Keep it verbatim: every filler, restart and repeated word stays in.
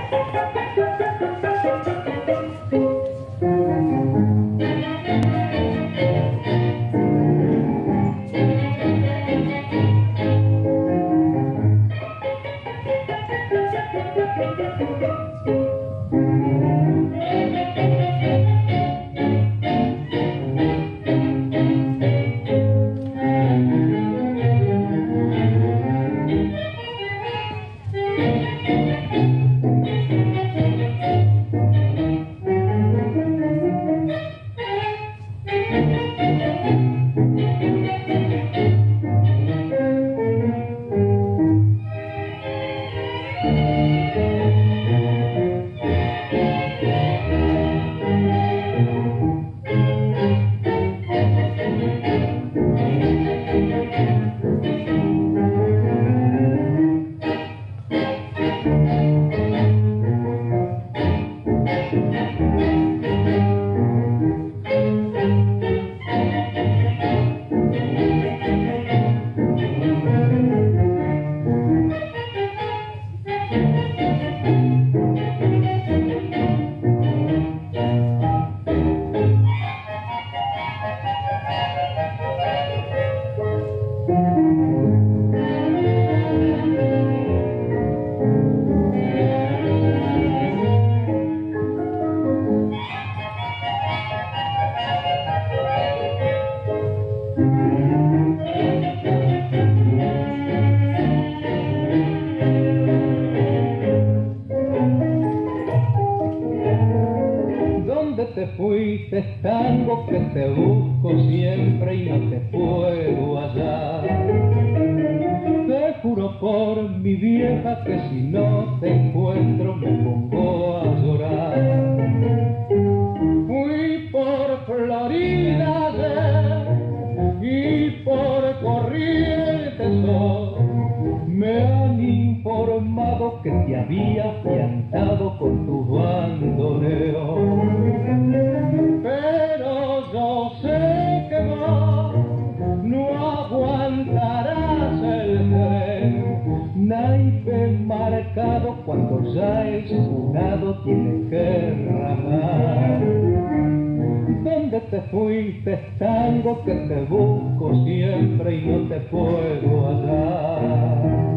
Te fuiste, tango que te busco siempre y no te puedo hallar. Te juro por mi vieja que si no te encuentro me pongo a llorar. Fui por Florida ayer y por Corrientes hoy me han informado que te había fiantado con tu bandoneo. Pero yo sé que vos no aguantarás el tren, naipe marcado cuando ya es junado tiene que rajar. ¿Dónde te fuiste, tango que te busco siempre y no te puedo hallar?